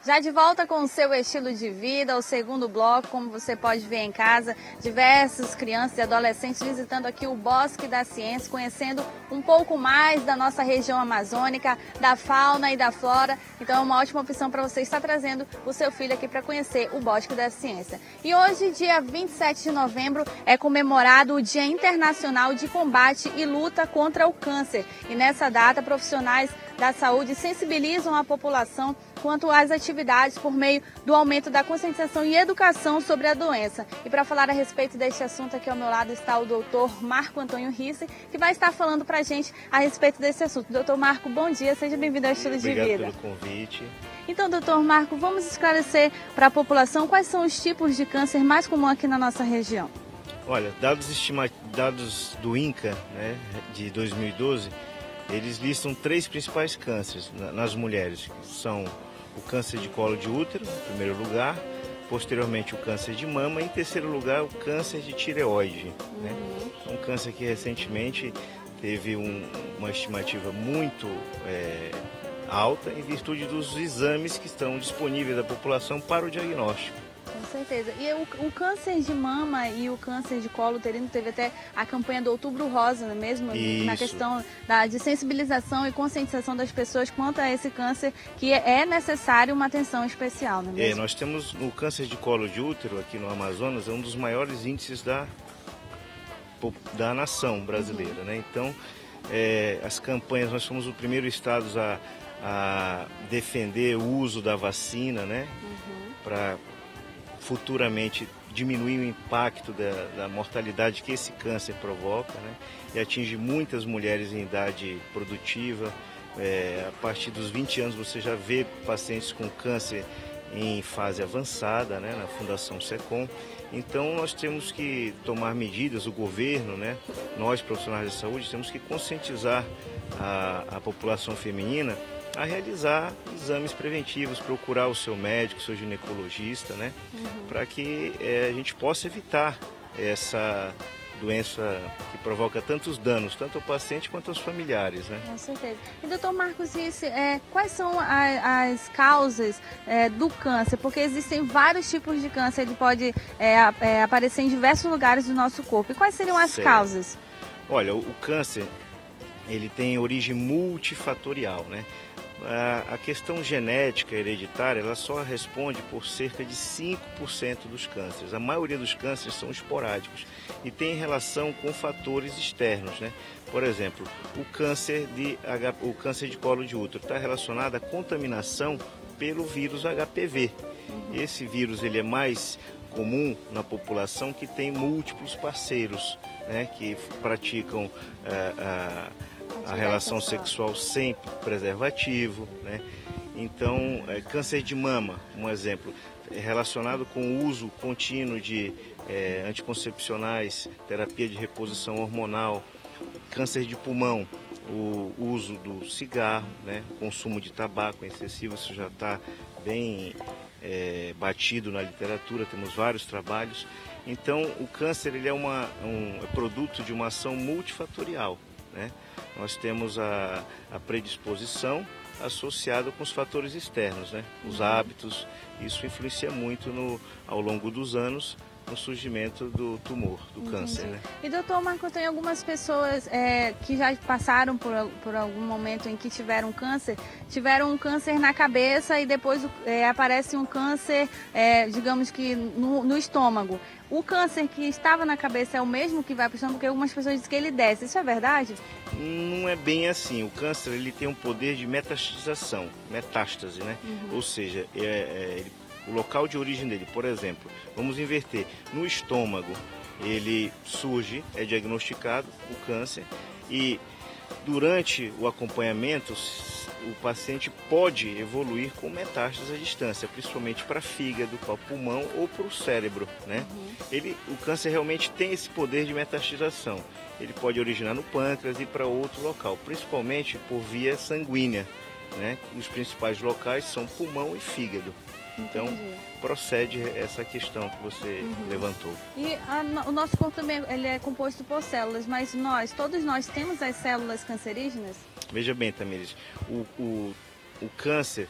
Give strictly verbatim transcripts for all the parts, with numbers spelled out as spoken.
Já de volta com o seu estilo de vida, o segundo bloco, como você pode ver em casa, diversas crianças e adolescentes visitando aqui o Bosque da Ciência, conhecendo um pouco mais da nossa região amazônica, da fauna e da flora. Então é uma ótima opção para você estar trazendo o seu filho aqui para conhecer o Bosque da Ciência. E hoje, dia vinte e sete de novembro, é comemorado o Dia Internacional de Combate e Luta contra o Câncer. E nessa data, profissionais da saúde sensibilizam a população quanto às atividades por meio do aumento da conscientização e educação sobre a doença. E para falar a respeito deste assunto, aqui ao meu lado está o doutor Marco Antônio Risse, que vai estar falando para a gente a respeito desse assunto. Doutor Marco, bom dia, seja bem-vindo ao Estilo de Vida. Obrigado pelo convite. Então, doutor Marco, vamos esclarecer para a população quais são os tipos de câncer mais comuns aqui na nossa região. Olha, dados, estima... dados do INCA, né, de dois mil e doze, eles listam três principais cânceres nas mulheres, que são o câncer de colo de útero, em primeiro lugar, posteriormente o câncer de mama e em terceiro lugar o câncer de tireoide. Uhum. Né? Um câncer que recentemente teve um, uma estimativa muito é, alta em virtude dos exames que estão disponíveis à população para o diagnóstico. Com certeza. E o, o câncer de mama e o câncer de colo uterino, teve até a campanha do Outubro Rosa, não é mesmo? Isso. Na questão da, de sensibilização e conscientização das pessoas quanto a esse câncer, que é necessário uma atenção especial, não é mesmo? É, nós temos o câncer de colo de útero aqui no Amazonas, é um dos maiores índices da, da nação brasileira, uhum. né? Então, é, as campanhas, nós fomos o primeiro estado a, a defender o uso da vacina, né? Uhum. Para futuramente diminuir o impacto da, da mortalidade que esse câncer provoca, né? E atinge muitas mulheres em idade produtiva. É, a partir dos vinte anos você já vê pacientes com câncer em fase avançada, né? Na Fundação SECOM. Então nós temos que tomar medidas, o governo, né? Nós profissionais de saúde temos que conscientizar a, a população feminina a realizar exames preventivos, procurar o seu médico, o seu ginecologista, né? Uhum. Para que é, a gente possa evitar essa doença que provoca tantos danos, tanto ao paciente quanto aos familiares, né? Com certeza. E doutor Marcos Risse, é, quais são a, as causas é, do câncer? Porque existem vários tipos de câncer, ele pode é, é, aparecer em diversos lugares do nosso corpo. E quais seriam as certo. causas? Olha, o, o câncer, ele tem origem multifatorial, né? A questão genética hereditária, ela só responde por cerca de cinco por cento dos cânceres. A maioria dos cânceres são esporádicos e tem relação com fatores externos, né? Por exemplo, o câncer de, o câncer de colo de útero está relacionado à contaminação pelo vírus H P V. Esse vírus ele é mais comum na população que tem múltiplos parceiros, né? Que praticam a, a a relação sexual sem preservativo, né? Então, é, câncer de mama, um exemplo, é relacionado com o uso contínuo de é, anticoncepcionais, terapia de reposição hormonal. Câncer de pulmão, o uso do cigarro, né? Consumo de tabaco excessivo, isso já está bem é, batido na literatura, temos vários trabalhos. Então, o câncer ele é uma, um é produto de uma ação multifatorial, né? Nós temos a, a predisposição associada com os fatores externos, né? Os hábitos, isso influencia muito no, ao longo dos anos no surgimento do tumor, do Entendi. Câncer, né? E doutor Marco, tem algumas pessoas é, que já passaram por, por algum momento em que tiveram câncer, tiveram um câncer na cabeça e depois é, aparece um câncer, é, digamos que no, no estômago. O câncer que estava na cabeça é o mesmo que vai para o estômago? Porque algumas pessoas dizem que ele desce. Isso é verdade? Não é bem assim. O câncer ele tem um poder de metastazação, metástase, né? Uhum. Ou seja, é, é, ele, o local de origem dele, por exemplo, vamos inverter. No estômago, ele surge, é diagnosticado o câncer e durante o acompanhamento o paciente pode evoluir com metástase à distância, principalmente para fígado, para pulmão ou para o cérebro, né? Uhum. Ele, o câncer realmente tem esse poder de metastização. Ele pode originar no pâncreas e para outro local, principalmente por via sanguínea, né? Os principais locais são pulmão e fígado. Então, Entendi. Procede essa questão que você uhum. levantou. E a, o nosso corpo também ele é composto por células, mas nós, todos nós temos as células cancerígenas? Veja bem, Tamires, o, o, o câncer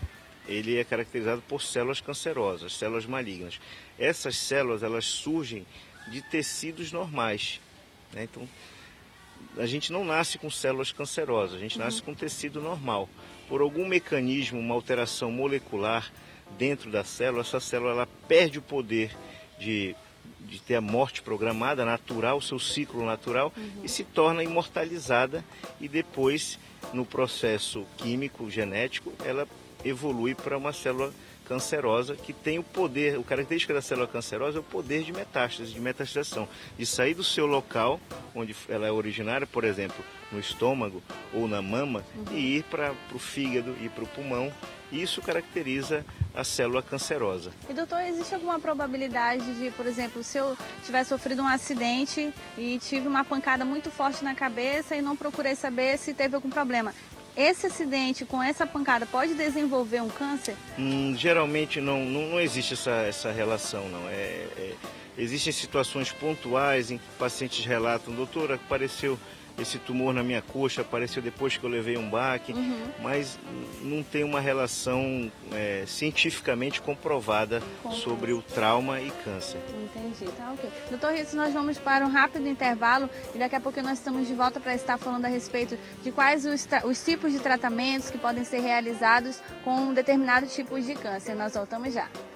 ele é caracterizado por células cancerosas, células malignas. Essas células, elas surgem de tecidos normais, né? Então, a gente não nasce com células cancerosas, a gente uhum. nasce com tecido normal. Por algum mecanismo, uma alteração molecular dentro da célula, essa célula ela perde o poder de, de ter a morte programada, natural, o seu ciclo natural, uhum. e se torna imortalizada e depois, no processo químico, genético, ela evolui para uma célula cancerosa que tem o poder, a característica da célula cancerosa é o poder de metástase, de metastazação, de sair do seu local, onde ela é originária, por exemplo, no estômago ou na mama, uhum. e ir para o fígado e para o pulmão. Isso caracteriza a célula cancerosa. E doutor, existe alguma probabilidade de, por exemplo, se eu tiver sofrido um acidente e tive uma pancada muito forte na cabeça e não procurei saber se teve algum problema, esse acidente com essa pancada pode desenvolver um câncer? Hum, geralmente não, não, não existe essa, essa relação, não. É, é, existem situações pontuais em que pacientes relatam, doutor, apareceu esse tumor na minha coxa, apareceu depois que eu levei um baque, uhum. mas não tem uma relação é, cientificamente comprovada Com sobre câncer. O trauma e câncer. Entendi, tá ok. doutor Ritson, nós vamos para um rápido intervalo e daqui a pouco nós estamos de volta para estar falando a respeito de quais os, os tipos de tratamentos que podem ser realizados com um determinado tipo de câncer. Nós voltamos já.